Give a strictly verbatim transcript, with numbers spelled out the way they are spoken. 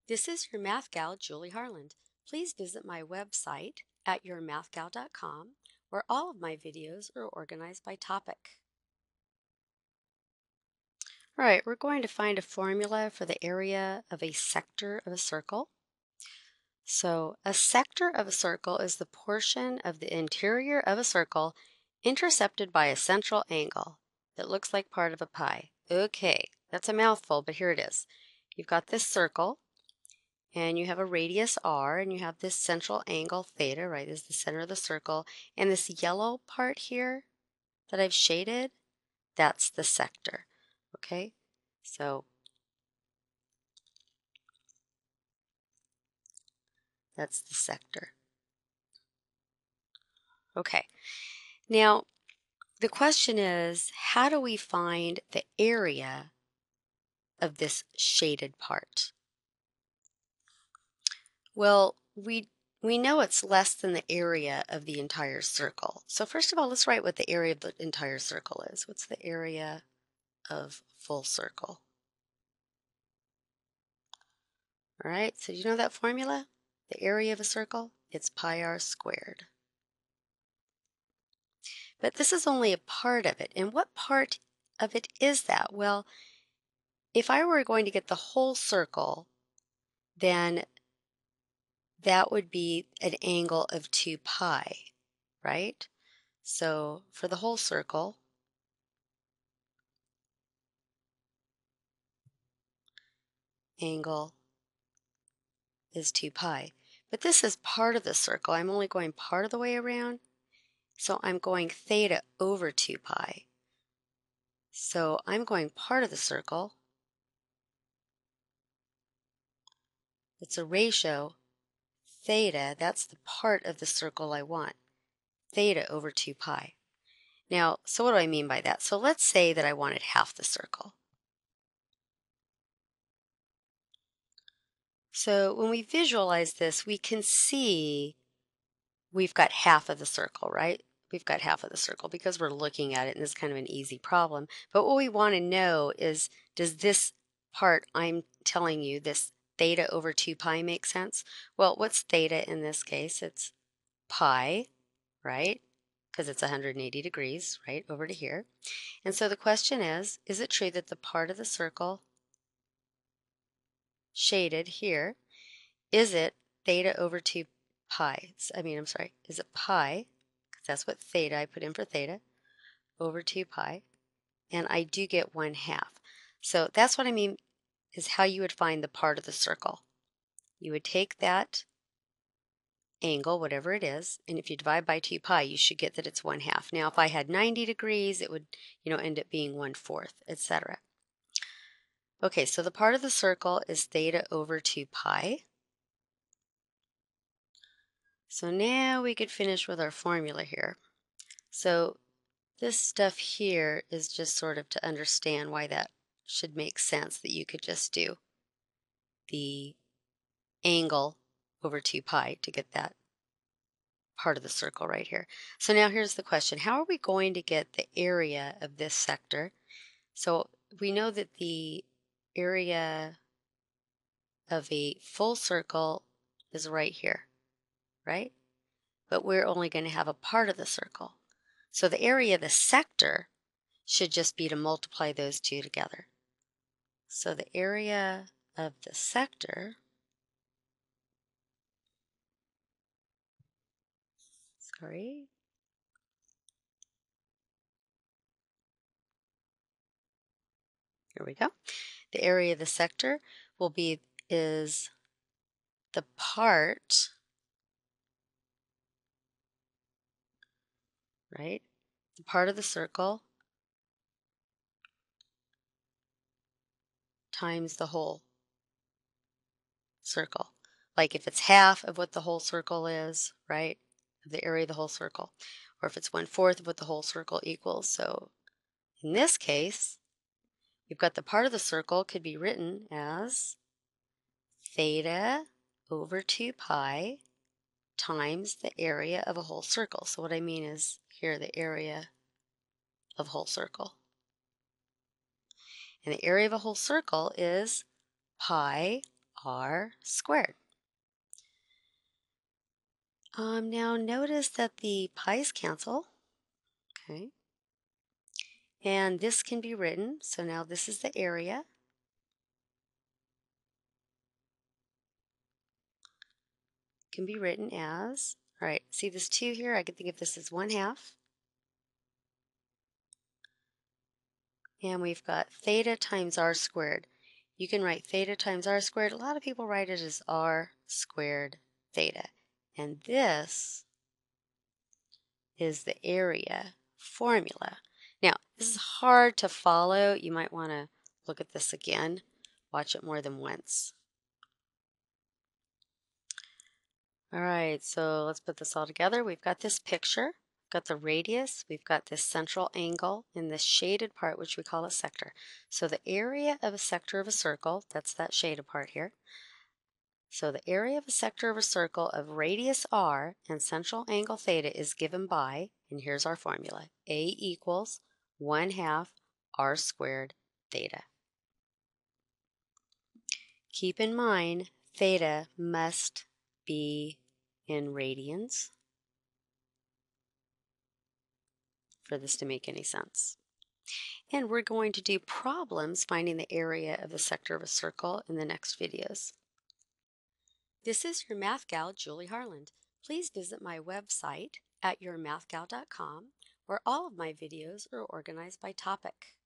This is your math gal, Julie Harland. Please visit my website at your math gal dot com, where all of my videos are organized by topic. All right, we're going to find a formula for the area of a sector of a circle. So a sector of a circle is the portion of the interior of a circle intercepted by a central angle that looks like part of a pie. Okay, that's a mouthful, but here it is. You've got this circle, and you have a radius r, and you have this central angle theta, right, is the center of the circle, and this yellow part here that I've shaded, that's the sector, okay? So that's the sector. Okay, now the question is, how do we find the area of this shaded part? Well, we we know it's less than the area of the entire circle. So first of all, let's write what the area of the entire circle is. What's the area of full circle? All right, so you know that formula? The area of a circle? It's pi r squared. But this is only a part of it. And what part of it is that? Well, if I were going to get the whole circle, then that would be an angle of two pi, right? So for the whole circle, angle is two pi. But this is part of the circle. I'm only going part of the way around. So I'm going theta over two pi. So I'm going part of the circle. It's a ratio. Theta, that's the part of the circle I want. Theta over two pi. Now, so what do I mean by that? So let's say that I wanted half the circle. So when we visualize this, we can see we've got half of the circle, right? We've got half of the circle because we're looking at it and it's kind of an easy problem. But what we want to know is, does this part I'm telling you, this theta over two pi, make sense? Well, what's theta in this case? It's pi, right? Because it's one hundred eighty degrees, right, over to here. And so the question is, is it true that the part of the circle shaded here, is it theta over two pi? I mean, I'm sorry, is it pi, because that's what theta, I put in for theta, over two pi, and I do get one half. So that's what I mean is how you would find the part of the circle. You would take that angle, whatever it is, and if you divide by two pi, you should get that it's one half. Now, if I had ninety degrees, it would, you know, end up being one fourth, et cetera. Okay, so the part of the circle is theta over two pi. So now we could finish with our formula here. So this stuff here is just sort of to understand why that should make sense, that you could just do the angle over two pi to get that part of the circle right here. So now here's the question. How are we going to get the area of this sector? So we know that the area of a full circle is right here, right? But we're only going to have a part of the circle. So the area of the sector should just be to multiply those two together. So the area of the sector, sorry, here we go. The area of the sector will be, is the part, right? The part of the circle times the whole circle. Like if it's half of what the whole circle is, right? Of the area of the whole circle. Or if it's one fourth of what the whole circle equals. So in this case, we've got the part of the circle could be written as theta over two pi times the area of a whole circle. So what I mean is here the area of whole circle. And the area of a whole circle is pi r squared. Um, now notice that the pi's cancel. Okay. And this can be written, so now this is the area. Can be written as, all right, see this two here? I can think of this as one half. And we've got theta times r squared. You can write theta times r squared. A lot of people write it as r squared theta. And this is the area formula. Now, this is hard to follow. You might want to look at this again. Watch it more than once. All right, so let's put this all together. We've got this picture. We've got the radius. We've got this central angle in this shaded part, which we call a sector. So the area of a sector of a circle, that's that shaded part here. So the area of a sector of a circle of radius r and central angle theta is given by, and here's our formula, A equals one half r squared theta. Keep in mind, theta must be in radians for this to make any sense. And we're going to do problems finding the area of the sector of a circle in the next videos. This is your math gal, Julie Harland. Please visit my website at your math gal dot com, where all of my videos are organized by topic.